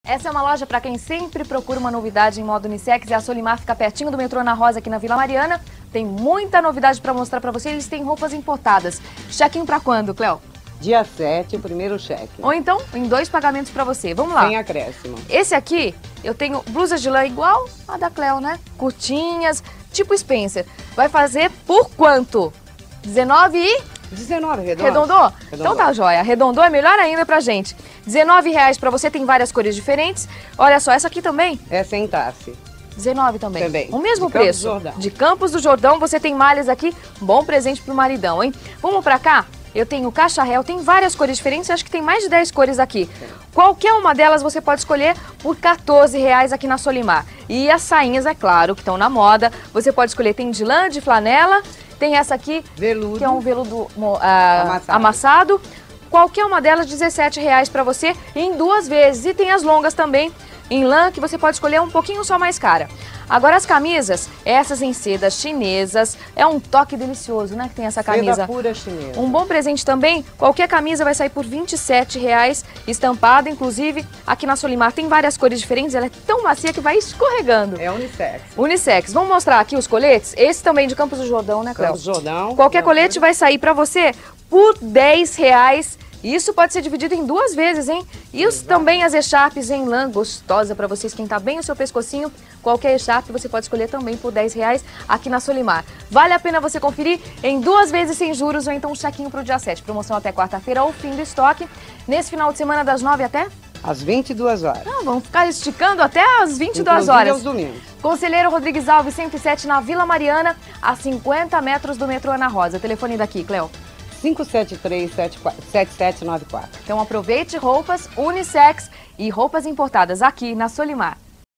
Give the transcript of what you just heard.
Essa é uma loja para quem sempre procura uma novidade em moda unissex, e a Solimar fica pertinho do metrô Ana Rosa, aqui na Vila Mariana. Tem muita novidade para mostrar para você, eles têm roupas importadas. Chequinho para quando, Cléo? Dia 7, o primeiro cheque. Ou então, em 2 pagamentos para você. Vamos lá. Sem acréscimo. Esse aqui, eu tenho blusas de lã igual a da Cléo, né? Curtinhas, tipo Spencer. Vai fazer por quanto? 19 redondo. Arredondou? Então tá joia. Arredondou é melhor ainda pra gente. R$19 pra você, tem várias cores diferentes. Olha só, essa aqui também. É sem tasse. 19 também. Também. O mesmo de Campos preço. do Jordão. De Campos do Jordão, você tem malhas aqui. Bom presente pro maridão, hein? Vamos pra cá? Eu tenho cacharel, tem várias cores diferentes, acho que tem mais de 10 cores aqui. Qualquer uma delas você pode escolher por R$14 aqui na Solimar. E as sainhas, é claro, que estão na moda, você pode escolher, tem de lã, de flanela, tem essa aqui, veludo, que é um veludo amassado. Qualquer uma delas, R$17 para você em 2 vezes. E tem as longas também, em lã, que você pode escolher um pouquinho só mais cara. Agora as camisas, essas em sedas chinesas, é um toque delicioso, né, que tem essa camisa. Seda pura chinesa. Um bom presente também, qualquer camisa vai sair por R$27, estampada, inclusive, aqui na Solimar tem várias cores diferentes, ela é tão macia que vai escorregando. É unissex. Unissex. Vamos mostrar aqui os coletes? Esse também de Campos do Jordão, né, Cléo? Campos do Jordão. Qualquer colete vai sair para você por R$10. Isso pode ser dividido em 2 vezes, hein? E também as echarpes em lã, gostosa para você esquentar bem o seu pescocinho. Qualquer echarpe você pode escolher também por R$10 aqui na Solimar. Vale a pena você conferir em 2 vezes sem juros ou então um chequinho para o dia 7. Promoção até quarta-feira ou fim do estoque. Nesse final de semana das 9 até? Às 22 horas. Ah, vamos ficar esticando até às 22 Inclusive horas. aos domingos. Conselheiro Rodrigues Alves, 107 na Vila Mariana, a 50 metros do metrô Ana Rosa. Telefone daqui, Cléo. 573-7794. Então aproveite roupas unissex e roupas importadas aqui na Solimar.